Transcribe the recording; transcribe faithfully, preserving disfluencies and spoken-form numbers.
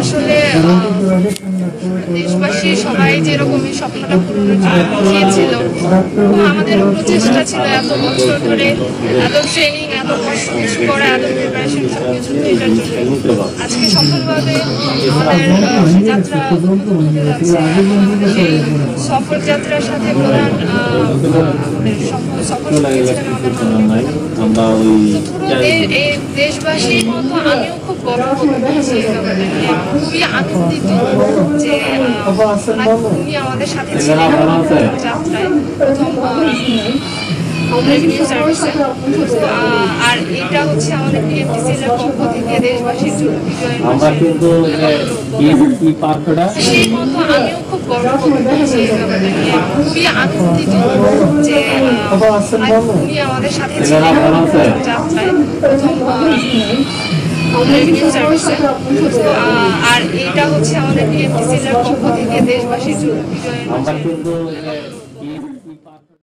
আসলে দেশবাসী সবাই যেরকম এই স্বপ্নটা পূরণের জন্য চেয়েছিল, আমাদের প্রচেষ্টা ছিল এত বছর ধরে, এত ট্রেনিং, এত কষ্ট করে, এত প্রিপারেশন সবকিছু এটার জন্য আজকে সফলভাবে আমাদের যাত্রা হতে যাচ্ছে। সেই সফল যাত্রার সাথে প্রধান সফল এই দেশবাসীর মতো আমিও খুব গর্ব করছি, খুবই আনন্দিত যে উনি আমাদের সাথে ছিলেন যাত্রায় প্রথম রেভিনিউ সার্ভিসে। আর এটা হচ্ছে আমাদের বিএমটিসির পক্ষ থেকে দেশবাসীর জন্য বিজয় সেই মতো আমিও খুব গর্ব করছি, খুবই আনন্দিত যে উনি আমাদের সাথে ছিলেন যাত্রায় প্রথম রেভিনিউ সার্ভিসে। আর এটা হচ্ছে আমাদের বিএমটিসির পক্ষ থেকে দেশবাসীর জন্য বিজয়।